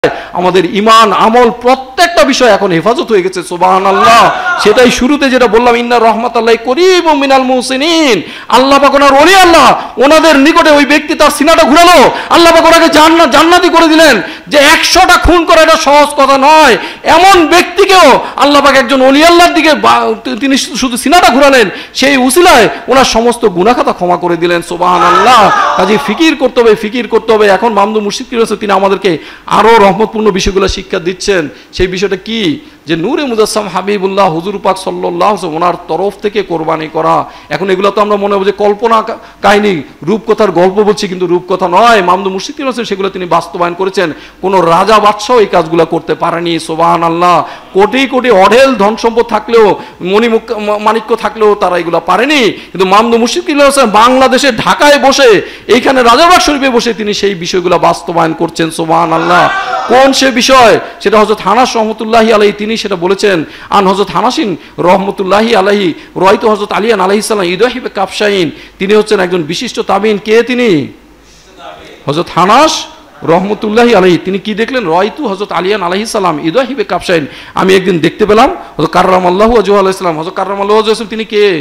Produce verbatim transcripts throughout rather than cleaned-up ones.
আমাদের ঈমান আমল প্রত্যেকটা বিষয় এখন হেফাজত হয়ে গেছে সুবহানাল্লাহ। সেটাই শুরুতে যেটা বললাম, ইন্না রাহমাতাল্লাহি করিবুম মিনাল মুহসিনিন। আল্লাহ পাক ওনার ওলি আল্লাহ, ওনাদের নিকটে ওই ব্যক্তি তার সিনাটা ঘুরালো, আল্লাহ পাক ওনাকে জান্নাত জান্নাতি করে দিলেন। যে একশোটা খুন করা এটা সহজ কথা নয়, এমন ব্যক্তিকেও আল্লাহ পাক একজন ওলি আল্লাহর দিকে তিনি শুধু সিনাটা ঘুরালেন, সেই উসিলায় ওনার সমস্ত গুনাহ খাতা ক্ষমা করে দিলেন সুবহানাল্লাহ। কাজে ফিকির করতে হবে, ফিকির করতে হবে। এখন মামদুদ মুর্শিদ কি রয়েছে, তিনি আমাদেরকে আরো রহমতপূর্ণ বিষয়গুলো শিক্ষা দিচ্ছেন। সেই বিষয়টা কি, যে নূরে মুজাসসাম হাবিবুল্লাহ হুজুর পাক সাল্লাল্লাহু আলাইহি ওনার তরফ থেকে কোরবানি করা। এখন এগুলো তো আমরা মনে হবে যে কল্পনা কাহিনী, রূপকথার গল্প বলছি, কিন্তু রূপকথা নয়। মামদুদ মুর্শিদ কি রয়েছে সেগুলো তিনি বাস্তবায়ন করেছেন। কোনো রাজা বাদশাহ এই কাজগুলো করতে পারেনি সুবহানাল্লাহ। কোটি কোটি অঢেল ধন সম্পদ থাকলেও, মণি মাণিক্য থাকলেও তারা এগুলো পারেনি। কিন্তু মামদুদ মুর্শিদ কি রয়েছে বাংলাদেশে ঢাকায় বসে, এইখানে রাজারবাগ শরীফে বসে তিনি সেই বিষয়গুলো বাস্তবায়ন করছেন সুবহানাল্লাহ। কোন সে বিষয়, সেটা হযরত হানাস রহমতুল্লাহি আলাইহি তিনি সেটা বলেছেন। আন হযরত হানাসিন রহমতুল্লাহি আলাইহি রাইতু হযরত আলী আলাইহিস সালাম ইদাহিবে কাফশাইন। তিনি হচ্ছেন একজন বিশিষ্ট তাবিন। কে তিনি? হযরত হানাস রহমতুল্লাহি আলাইহি। তিনি কি দেখলেন? রাইতু হযরত আলী আলাইহিস সালাম ইদাহিবে কাফশাইন। আমি একদিন দেখতে পেলাম হযরত কাররামাল্লাহু ওয়াজহু আলাইহিস সালাম। হযরত কাররামাল্লাহু ওয়াজহু আলাইহিস তিনি কে?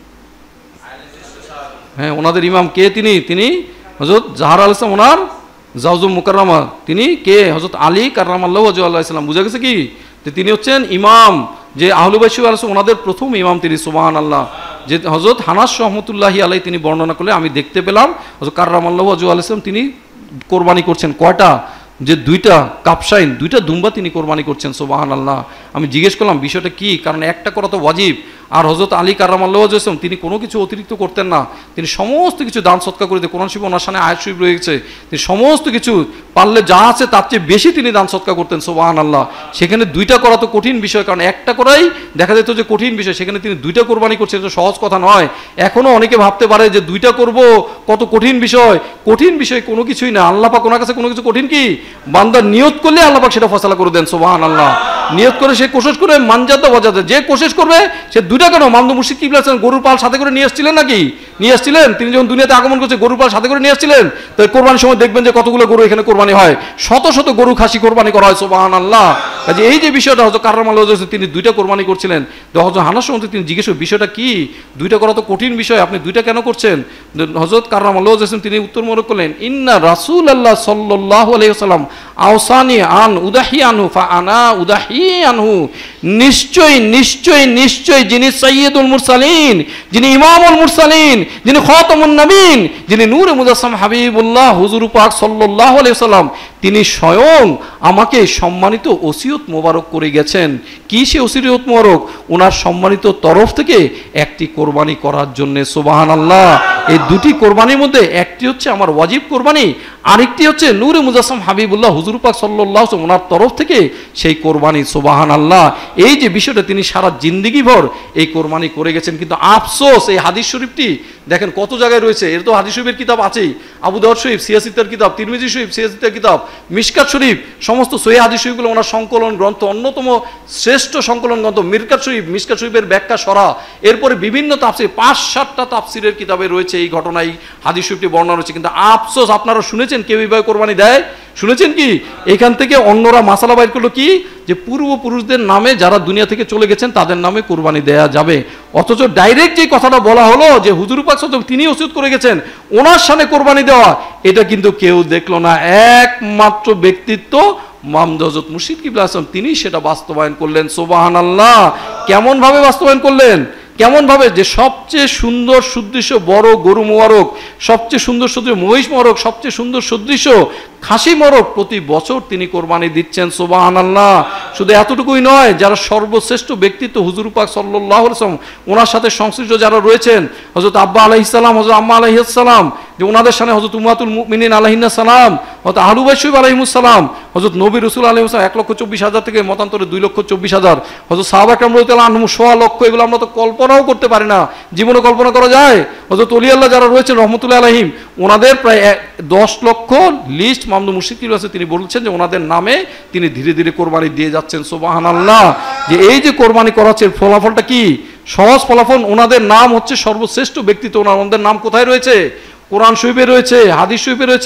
হ্যাঁ, ওনাদের ইমাম কে? তিনি তিনি হযরত জাহরা আলাইহিস সালাম, ওনার জাওজুম মুকাররমা। তিনি কে? হযরত আলী কাররামাল্লাহু ওয়াজহু আলাইহিস সালাম। বুঝা গেছে কি, যে তিনি হচ্ছেন ইমাম, যে আহলু বাইত আলাইহিস ওনাদের প্রথম ইমাম তিনি সুবহানাল্লাহ। যে হযরত হানাস রহমতুল্লাহি আলাইহি তিনি বর্ণনা করলে আমি দেখতে পেলাম হযরত কাররামাল্লাহু ওয়াজহু আলাইহিস সালাম তিনি কোরবানি করছেন। কয়টা? যে দুইটা কাপশাইন, দুইটা দুম্বা তিনি কোরবানি করছেন সুবহানাল্লাহ। আমি জিজ্ঞেস করলাম বিষয়টা কি, কারণ একটা করা তো ওয়াজিব। আর হযরত আলী কাররামাল্লাহু ওয়াজহু আলাইহি তিনি কোনো কিছু অতিরিক্ত করতেন না। তিনি সমস্ত কিছু দান সৎকার করে দিতেন। কোরআন শরীফে ওনার সামনে আয়াত শরীফ রয়েছে, তিনি সমস্ত কিছু পারলে যা আছে তার চেয়ে বেশি তিনি দান সৎকার করতেন সুবহানাল্লাহ। সেখানে দুইটা করা তো কঠিন বিষয়, কারণ একটা করাই দেখা যেত যে কঠিন বিষয়, সেখানে তিনি দুইটা কোরবানি করছেন, এটা সহজ কথা নয়। এখনো অনেকে ভাবতে পারে যে দুইটা করব কত কঠিন বিষয়। কঠিন বিষয় কোনো কিছুই না। আল্লাহ পাক ওনার কাছে কোনো কিছু কঠিন কি? বান্দা নিয়ত করলে আল্লাহ পাক সেটা ফয়সালা করে দেন সুবহানাল্লাহ। নিয়ত করে সে কোশিশ করে মানজাতে বাজাতে, যে কোশিশ করবে সে দুইটা কেন। মামদুদ মুর্শিদ কি বলেছেন, গরুর পাল সাথে করে নিয়ে আসছিলেন নাকি? নিয়ে আসছিলেন। তিনি যখন দুনিয়াতে আগমন করছে গরুর পাল সাথে করে নিয়ে আসছিলেন। তো কোরবানির সময় দেখবেন যে কতগুলো গরু এখানে কোরবানি হয়, শত শত গরু খাসি কোরবানি করা হয় সুবহানাল্লাহ। কাজে এই যে বিষয়টা হযরত কাররামাল্লাহু ওয়াজহু তিনি দুইটা কোরবানি করছিলেন। তো হযরত হানাস রহমতুল্লাহি তিনি জিজ্ঞেস করেন বিষয়টা কি, দুইটা করা তো কঠিন বিষয়, আপনি দুইটা কেন করছেন? হযরত কাররামাল্লাহু ওয়াজহু তিনি উত্তর মনে করলেন, ইন্না রাসূলুল্লাহ সাল্লাল্লাহু আলাইহি ওয়াসাল্লাম আওসানি আন উদাহি আনহু ফা আনা উদাহি আনহু। নিশ্চয় নিশ্চয় নিশ্চয় যিনি সাইয়্যিদুল মুরসালিন, যিনি ইমামুল মুরসালিন, যিনি খাতামুন নবীন, যিনি নূরে মুজাসসাম হাবিবুল্লাহ হুজুর পাক সাল্লাল্লাহু আলাইহি ওয়াসাল্লাম, তিনি স্বয়ং আমাকে সম্মানিত ওসিয়ত মোবারক করে গেছেন। কি সে ওসিয়ত মোবারক? ওনার সম্মানিত তরফ থেকে একটি কোরবানি করার জন্য সুবহানাল্লাহ। এই দুটি কোরবানির মধ্যে একটি হচ্ছে আমার ওয়াজিব কোরবানি, আরেকটি হচ্ছে নূরে মুজাসসাম হাবিবুল্লাহ হুজুর পাক সাল্লাল্লাহু আলাইহি ওয়াসাল্লাম ওনার তরফ থেকে সেই কোরবানি সুবহানাল্লাহ। এই যে বিষয়টা তিনি সারা জিন্দেগি ভর এই কোরবানি করে গেছেন। কিন্তু আফসোস এই হাদিস শরীফটি দেখেন কত জায়গায় রয়েছে। এর তো হাদিস শরীফের কিতাব আছেই, আবু দাউদ শরীফ, সিয়াসিতার কিতাব, তিরমিজি শরীফ, সিয়াসিতার কিতাব, মিশকাত শরীফ, সমস্ত সহিহ হাদিস শরীফগুলো ওনার সংকলন গ্রন্থ, অন্যতম শ্রেষ্ঠ সংকলন গ্রন্থ মিরকাত শরীফ, মিশকাত শরীফের ব্যাখ্যা সরা, এরপরে বিভিন্ন তাফসির, পাঁচ সাতটা তাফসিরের কিতাবে রয়েছে এই ঘটনায় হাদিস শরীফটি বর্ণনা রয়েছে। কিন্তু আফসোস, আপনারা শুনেছেন কেউ এইভাবে কোরবানি দেয়? শুনেছেন কি? এখান থেকে অন্যরা মাসালা বাইর করলো কি, যে পূর্বপুরুষদের নামে যারা দুনিয়া থেকে চলে গেছেন তাদের নামে কোরবানি দেয়া যাবে। অথচ ডাইরেক্ট যে কথাটা বলা হলো যে হুজুর পাক সাল্লাল্লাহু তিনি ওসিয়ত করে গেছেন ওনার সামনে কোরবানি দেওয়া, এটা কিন্তু কেউ দেখলো না। একমাত্র ব্যক্তিত্ব মামদুদ হযরত মুর্শিদ কিবলা আসলাম, তিনি সেটা বাস্তবায়ন করলেন সুবহানাল্লাহ। কেমন ভাবে বাস্তবায়ন করলেন? কেমন ভাবে? যে সবচেয়ে সুন্দর সুদৃশ্য বড় গরু মোবারক, সবচেয়ে সুন্দর সুদৃশ্য মহিষ মোবারক, সবচেয়ে সুন্দর সুদৃশ্য খাসি মোবারক প্রতি বছর তিনি কোরবানি দিচ্ছেন সুবহানাল্লাহ। শুধু এতটুকুই নয়, যারা সর্বশ্রেষ্ঠ ব্যক্তিত্ব হুজুর পাক সাল্লাল্লাহু আলাইহি ওয়াসাল্লাম ওনার সাথে সংশ্লিষ্ট যারা রয়েছেন, হযরত আব্বা আলাইহিস সালাম, হযরত আম্মা আলাইহিস সালাম, যে ওনাদের সামনে হযরত উম্মাতুল মুমিনিন আলাইহিন্নাস সালাম, হযরত আহলু বাইত আলাইহিমুস সালাম, হযরত নবী রাসূল আলাইহিস সালাম এক লক্ষ চব্বিশ হাজার থেকে মতান্তরে দুই লক্ষ চব্বিশ হাজার, হযরত সাহাবা কেরাম রাদিয়াল্লাহু আনহুম সোয়া লক্ষ, এগুলো আমরা তো কল্পনাও করতে পারি না, জীবনে কল্পনা করা যায়? হযরত ওলি আল্লাহ যারা রয়েছেন রহমতুল্লাহ আলাইহিম, ওনাদের প্রায় দশ লক্ষ লিস্ট মামদুদ মুর্শিদ কি রয়েছে, তিনি বলছেন যে ওনাদের নামে তিনি ধীরে ধীরে কোরবানি দিয়ে যাচ্ছেন সুবহানাল্লাহ। যে এই যে কোরবানি করাচ্ছে ফলাফলটা কি? সহজ ফলাফল, ওনাদের নাম হচ্ছে সর্বশ্রেষ্ঠ ব্যক্তিত্ব। ওনাদের নাম কোথায় রয়েছে? কোরআন শরীফে রয়েছে, হাদিস শরীফে রয়েছে।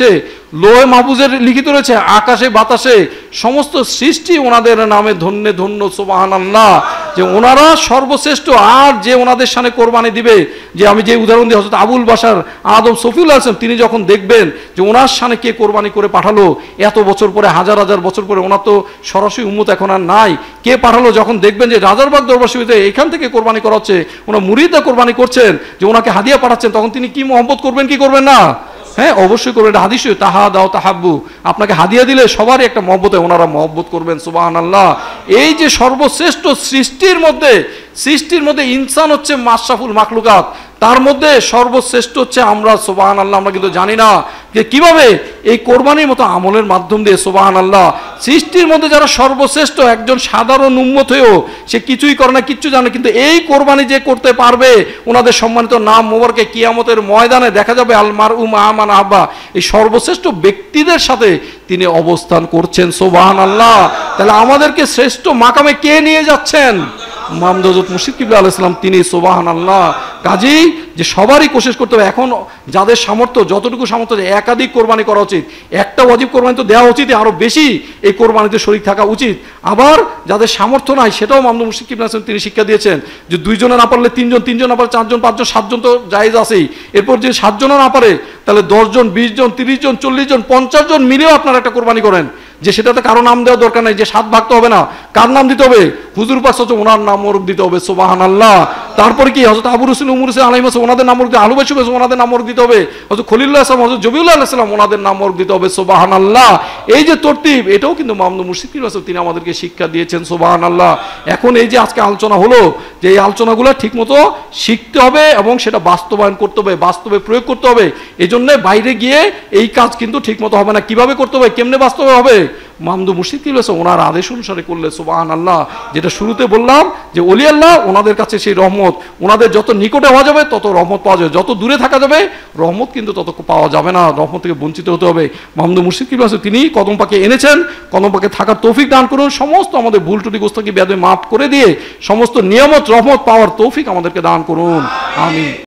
লোহে মাহফুজের লিখিত রয়েছে, আকাশে বাতাসে সমস্ত সৃষ্টি ওনাদের নামে ধন্য ধন্য সুবহানাল্লাহ, যে ওনারা সর্বশ্রেষ্ঠ। আর যে ওনাদের সামনে কোরবানি দিবে, যে আমি যে উদাহরণ দিই হযরত আবুল বাশার আদম সফিউল আসলাম, তিনি যখন দেখবেন যে ওনার সামনে কে কোরবানি করে পাঠালো এত বছর পরে, হাজার হাজার বছর পরে, ওনার তো সরাসরি উম্মত এখন আর নাই, কে পাঠালো, যখন দেখবেন যে রাজারবাগ দরবার শরীফে এখান থেকে কোরবানি করা হচ্ছে, ওনার মুরিদরা কোরবানি করছেন, যে ওনাকে হাদিয়া পাঠাচ্ছেন, তখন তিনি কি মহব্বত করবেন কি করবেন না? হ্যাঁ, অবশ্যই করবেন। এটা হাদিস, তাহা দাও তাহাব্বু, আপনাকে হাদিয়া দিলে সবারই একটা মহব্বত হয়, ওনারা মহব্বত করবেন। সুবহানাল্লাহ। এই যে সর্বশ্রেষ্ঠ সৃষ্টির মধ্যে, সৃষ্টির মধ্যে ইনসান হচ্ছে মাশরাফুল মাখলুকাত, তার মধ্যে সর্বশ্রেষ্ঠ হচ্ছে আমরা। সুবহানাল্লাহ। আমরা কিন্তু জানি না যে কিভাবে এই কোরবানির মতো আমলের মাধ্যম দিয়ে, সুবহানাল্লাহ, সৃষ্টির মধ্যে যারা সর্বশ্রেষ্ঠ, একজন সাধারণ উম্মত হয়েও সে কিছুই করে না, কিচ্ছু জানে, কিন্তু এই কোরবানি যে করতে পারবে, ওনাদের সম্মানিত নাম মোবারকে কিয়ামতের ময়দানে দেখা যাবে আল মারউ মা মান আহাব্বা, এই সর্বশ্রেষ্ঠ ব্যক্তিদের সাথে তিনি অবস্থান করছেন। সুবহানাল্লাহ। তাহলে আমাদেরকে শ্রেষ্ঠ মাকামে কে নিয়ে যাচ্ছেন? মুহাম্মদ হযরত মুর্শিদ কিবলা আলাইহিস সালাম, তিনি। সুবহানাল্লাহ। কাজেই যে সবারই কোশিশ করতে হবে, এখন যাদের সামর্থ্য, যতটুকু সামর্থ্য, একাধিক কোরবানি করা উচিত। একটা ওয়াজিব কোরবানি তো দেওয়া উচিত, আরো বেশি এই কোরবানিতে শরীক থাকা উচিত। আবার যাদের সামর্থ্য নাই, সেটাও মুহাম্মদ মুর্শিদ কিবলা আলাইহিস সালাম তিনি শিক্ষা দিয়েছেন, যে দুইজনে না পারলে তিনজন, তিনজন না পারলে চারজন, পাঁচজন, সাতজন তো জায়েজ আছেই। এরপর যে সাতজনও না পারে, তাহলে দশজন, বিশ জন, তিরিশ জন, চল্লিশ জন, পঞ্চাশ জন মিলেও আপনারা একটা কোরবানি করেন, যে সেটাতে কারো নাম দেওয়ার দরকার নাই, যে সাত ভাগ তো হবে না, কার নাম দিতে হবে? হুজুর পাক হচ্ছে ওনার নাম মোরক দিতে হবে। সুবহানাল্লাহ। তারপরে কি হযরত আবু রসুল উমর হোসেন আলাইহিস সালাম ওনাদের নাম মোরক দিতে, আলু বাইশ ওনাদের নাম মোরক দিতে হবে, হযরত খলিলুল্লাহ সালাম, হযরত জবিউল্লাহ আলাইহিস সালাম ওনাদের নাম মোরক দিতে হবে। সুবহানাল্লাহ। এই যে তরতিব, এটাও কিন্তু মুহাম্মদ মুর্শিদ কিবলা তিনি আমাদেরকে শিক্ষা দিয়েছেন। সুবহানাল্লাহ। এখন এই যে আজকে আলোচনা হলো, যে এই আলোচনাগুলো ঠিকমতো শিখতে হবে এবং সেটা বাস্তবায়ন করতে হবে, বাস্তবে প্রয়োগ করতে হবে। এই জন্য বাইরে গিয়ে এই কাজ কিন্তু ঠিকমতো হবে না। কিভাবে করতে হবে, কেমনে বাস্তবে হবে? মুহাম্মদ মুর্শিদ কিবলা ওনার আদেশ অনুসারে করলে। সুবহানাল্লাহ। যেটা শুরুতে বললাম, যে ওলি আল্লাহ ওনাদের কাছে সেই রহমত, ওনাদের যত নিকটে হওয়া যাবে তত রহমত পাওয়া যাবে, যত দূরে থাকা যাবে রহমত কিন্তু তত পাওয়া যাবে না, রহমত থেকে বঞ্চিত হতে হবে। মুহাম্মদ মুর্শিদ কিবলা তিনি কদম পাকে এনেছেন, কদম পাকে থাকার তৌফিক দান করুন, সমস্ত আমাদের ভুল ত্রুটি গোস্তাকি বেয়াদবি মাফ করে দিয়ে সমস্ত নিয়ামত রহমত পাওয়ার তৌফিক আমাদেরকে দান করুন। আমিন।